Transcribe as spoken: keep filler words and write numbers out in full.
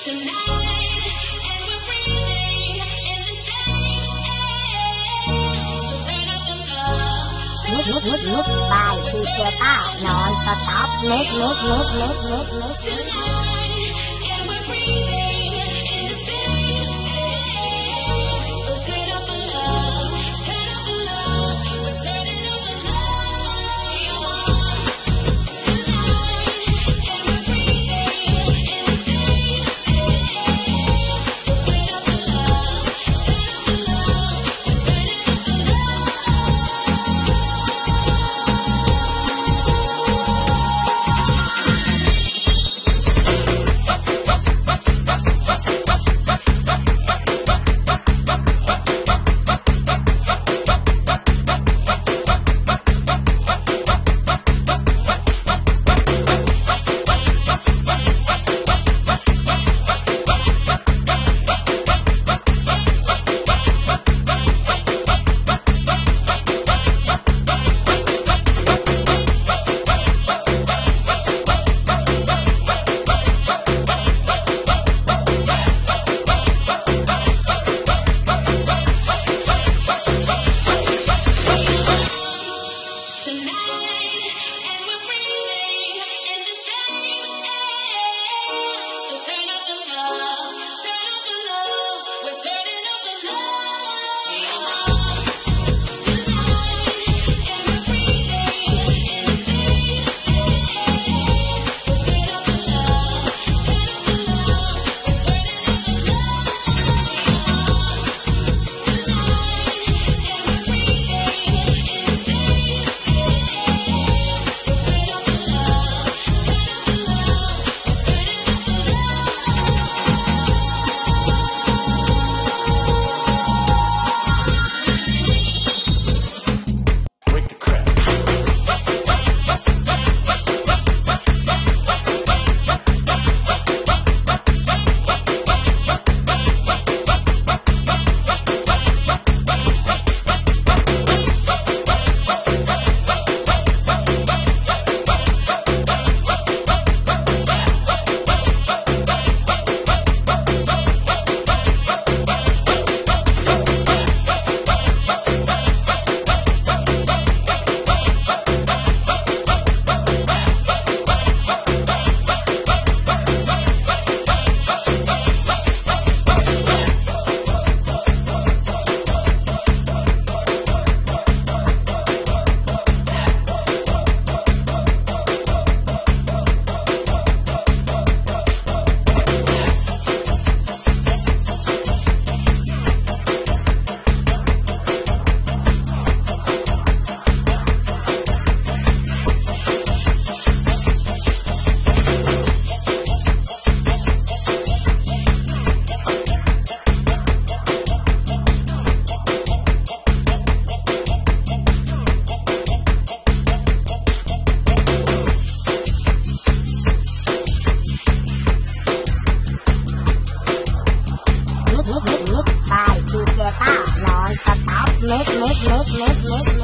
Mix, mix, mix, mix by D J Tao non-stop. Mix, mix, mix, mix, mix, mix. Tonight, and we're breathing in the same air. So turn up the love, turn up the love. We're turning up the love. Tonight, and we're breathing in the same air. So turn up the love, turn up the love. We're turning up the love. Mix, mix, mix, mix, mix, mix.